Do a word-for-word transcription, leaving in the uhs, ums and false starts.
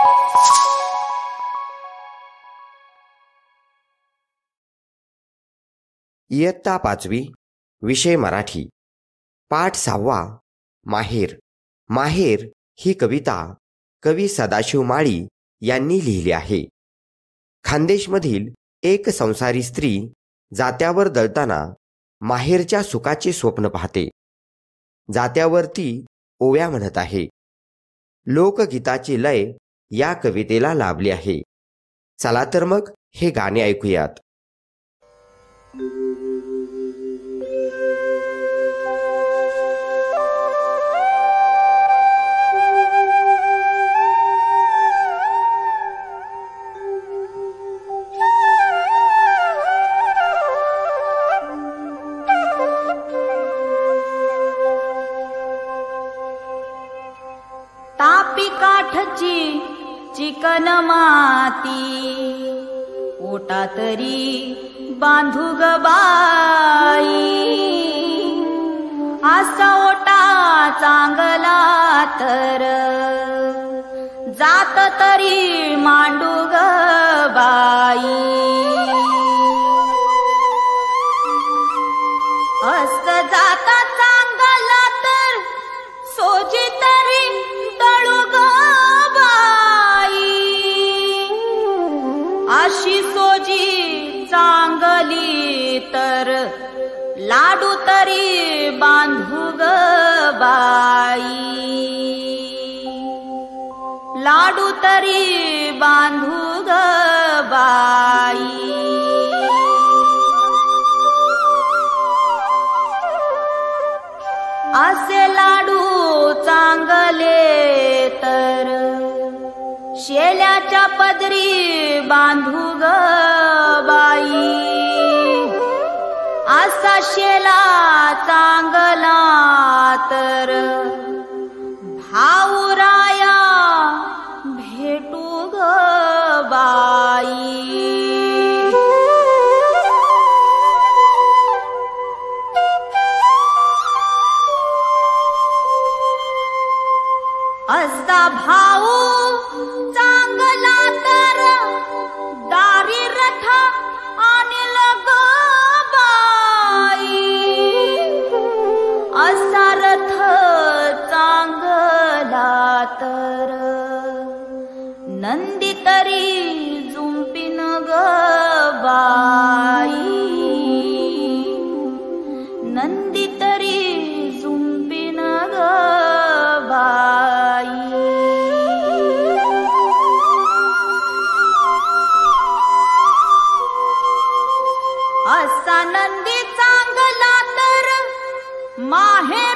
इयत्ता पाचवी, विषय मराठी, पाठ सहावा, माहेर. माहेर ही कविता कवी सदाशिव माळी यांनी लिहिली आहे. खानदेशमधील एक संसारी स्त्री जात्यावर दळताना माहेरच्या सुखाचे स्वप्न पाहते. जात्यावर ती ओव्या म्हणत आहे. लोकगीताची लय या कवितेला लाभली आहे. चला तर मग हे गाणे ऐकूयात. तापी काठची चिकन माती ओटा तरी बांधू ग बाई. असा ओटा चांगला तर जात तरी मांडू ग बाई. अस जाता चांगला तर सोजी तरी दळू ग बाई. अशी सोजी चांगली तर लाडू तरी बांधू ग बाई. लाडू तरी बांधू ग बाई. असे लाडू चांगले तर शेल्याच्या पदरी बांधू ग बाई. असा शेला चांगला तर भाऊराया भेटू ग बाई. असा भाऊ चांगला तर दारी रथ आणील ग बाई. असा रथ चांगला तर नंदी तरी जुंपीन ग बाई. नंदी तरी जुंपीन ग बाई. असा नंदी चांगला तर माहे